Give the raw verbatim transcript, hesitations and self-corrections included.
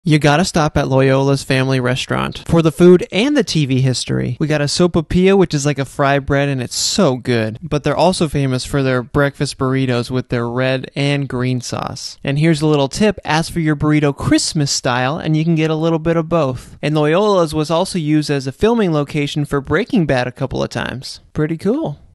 You gotta stop at Loyola's Family Restaurant for the food and the T V history. We got a sopapilla, which is like a fried bread, and it's so good. But they're also famous for their breakfast burritos with their red and green sauce. And here's a little tip: ask for your burrito Christmas style, and you can get a little bit of both. And Loyola's was also used as a filming location for Breaking Bad a couple of times. Pretty cool.